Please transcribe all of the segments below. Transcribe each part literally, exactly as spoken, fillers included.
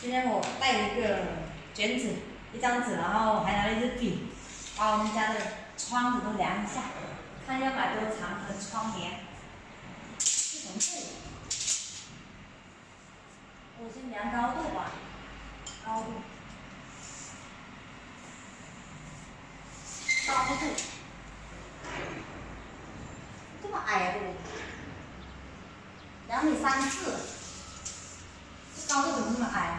今天我带了一个卷纸，一张纸，然后还拿了一支笔，把我们家的窗子都量一下，看要买多长的窗帘。是从这里，我先量高度吧，高度，高度，这么矮啊这里，两米三四，这高度怎么这么矮啊？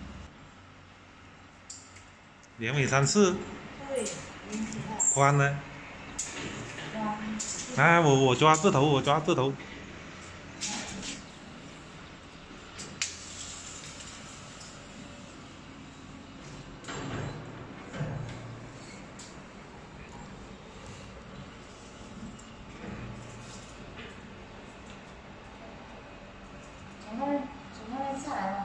两米三四， 对， 宽呢？ 宽。 啊，我我抓这头，我抓这头。 从那边，从那边下来吗？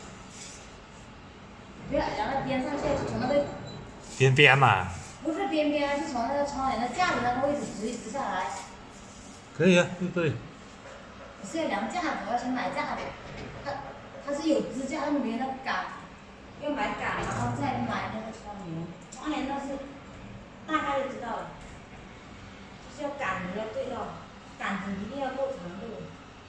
不要，然后边上去，从那个。 边边呐？ 不是边边，是从那个窗帘的架子那个位置直直下来。 可以啊，就这里。 我是要量架子，我要先买架子。它它是有支架，没那个杆，要买杆，然后再买那个窗帘。窗帘倒是大概就知道了，就是要杆子要对到，杆子一定要够长度。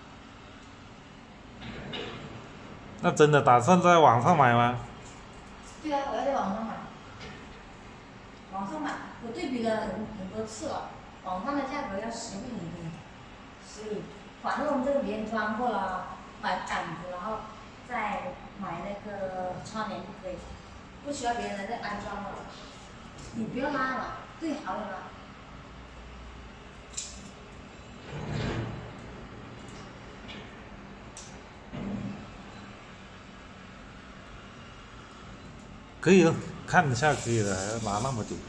那真的打算在网上买吗？ 对啊，我要在网上买。网上买，我对比了很很多次了，网上的价格要实惠很多。所以，反正我们这个棉窗过了，买杆子，然后再买那个窗帘就可以，不需要别人再安装了。你不要拉了，对好了拉。 可以了，看一下可以了，还要拿那么久。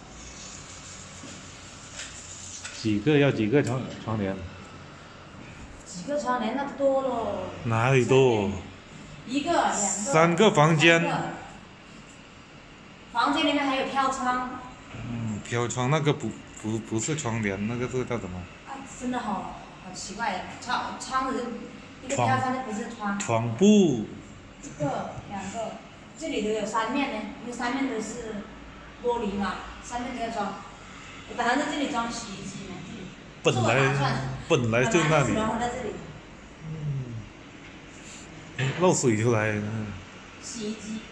几个要几个窗窗帘？ 几个窗帘那多喽。 哪里多？ 一个，两个。 三个房间。 房间里面还有飘窗。 嗯，飘窗那个不不不是窗帘，那个是叫什么？ 啊，真的好好奇怪，窗窗子就一个飘窗就不是窗。 窗布。 一个，两个。 这里都有三面呢，因为三面都是玻璃嘛，三面都要装。我打算在这里装洗衣机呢，这里。 本来本来就那里。 然后在这里。 嗯。漏水出来。 洗衣机。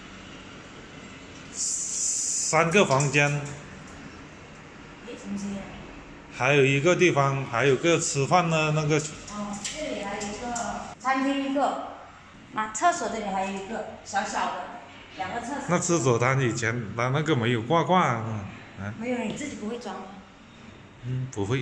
三个房间。 诶，什么声音？ 还有一个地方，还有个吃饭的那个。 哦，这里还有一个餐厅一个。 啊，厕所这里还有一个小小的，两个厕所。 那厕所它以前它那个没有挂挂啊？ 没有，你自己不会装吗？ 嗯，不会。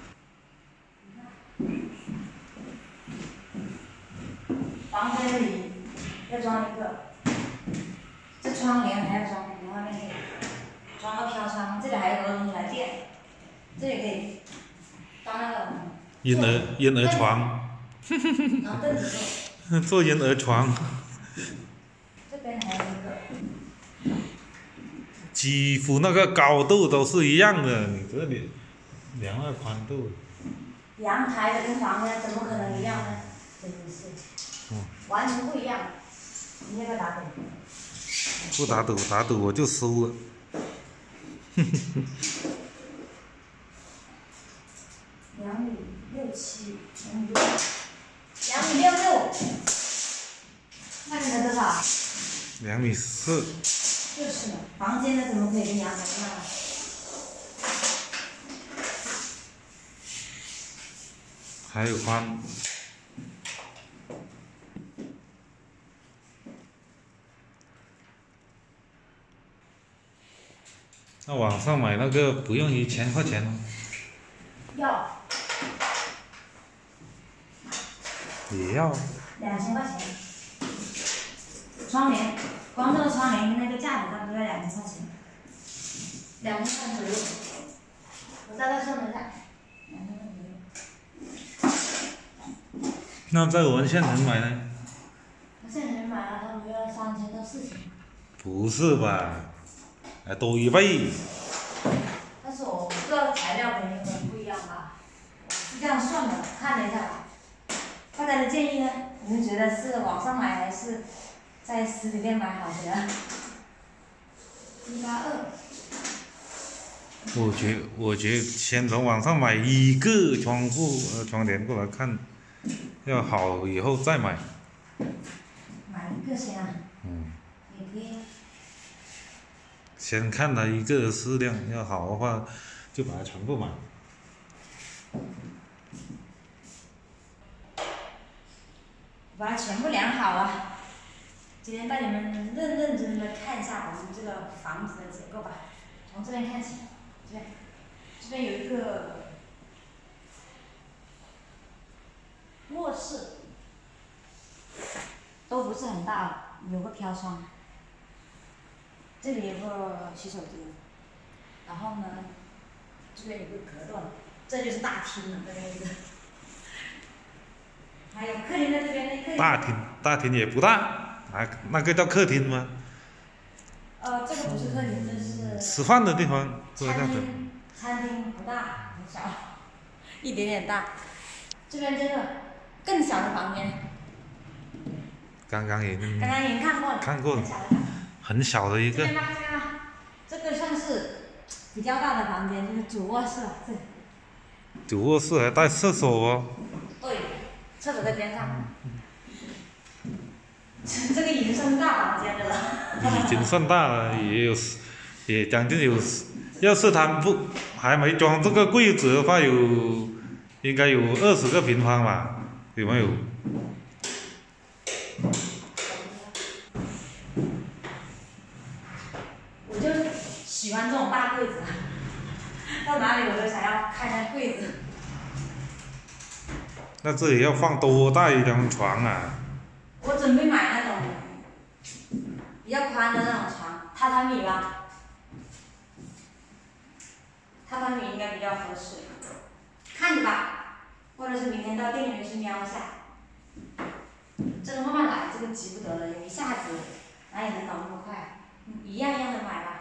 房间这里要装一个，这窗帘还要装，你外面可以装个飘窗，这里还有个东西来垫，这里可以当那个。 婴儿婴儿床。 拿凳子坐。 做婴儿床， 这边还有一个， 几乎那个高度都是一样的，你这里量了宽度。 阳台的跟房间怎么可能一样呢？真的是，嗯，完全不一样。你要不要打赌？ 不打赌，打赌我就输了。 两米六七，两米六。 两米六六，那你的多少？ 两米四。 就是嘛，房间的怎么可以跟阳台一样啊？ 还有宽。那网上买那个不用一千块钱吗？ 要。 也要。 两千块钱。窗帘，光这个窗帘那个架子上都要两千块钱。两千块左右。我大概算了一下，两千块左右。 那在我们县城买呢？ 我县城买了，他们要三千到四千。 不是吧？还多一倍。 但是我不知道材料肯定可能不一样吧，我是这样算的，看了一下。大家的建议呢？你们觉得是网上买还是在实体店买好的，一八二。 我觉我觉先从网上买一个窗户呃窗帘过来看，要好以后再买。 买一个先啊。 嗯。 也可以。 先看它一个的质量，要好的话，就把它全部买。 把它全部量好了。今天带你们认认真真的看一下我们这个房子的结构吧。从这边看起，这边，这边有一个卧室，都不是很大，有个飘窗。这里有个洗手间，然后呢，这边有个隔断，这就是大厅了，这边一个。还有客厅在这边，那客厅。 大厅，大厅也不大，啊，那个叫客厅吗？ 呃，这个不是客厅，这是。 吃饭的地方，这个样子。 餐厅，餐厅不大，很小，一点点大。这边这个更小的房间。 刚刚已经。 刚刚已经看过了。 看过了。 很小的。 很小的一个。 这边吧，这边吧，这个算是比较大的房间，就是主卧室，这里。 主卧室还带厕所哦。 对，厕所在边上。这个已经算大房间的了。 已经算大了，也有，也将近有，要是他不还没装这个柜子的话，有应该有二十个平方吧？有没有？ 我就喜欢这种大柜子，到哪里我都想要看看柜子。 那这里要放多大一张床啊？ 我准备买那种比较宽的那种床，榻榻米吧。榻榻米应该比较合适，看着吧，或者是明天到店里面去瞄一下。这个慢慢来，这个急不得了，一下子哪里能搞那么快？一样一样的买吧。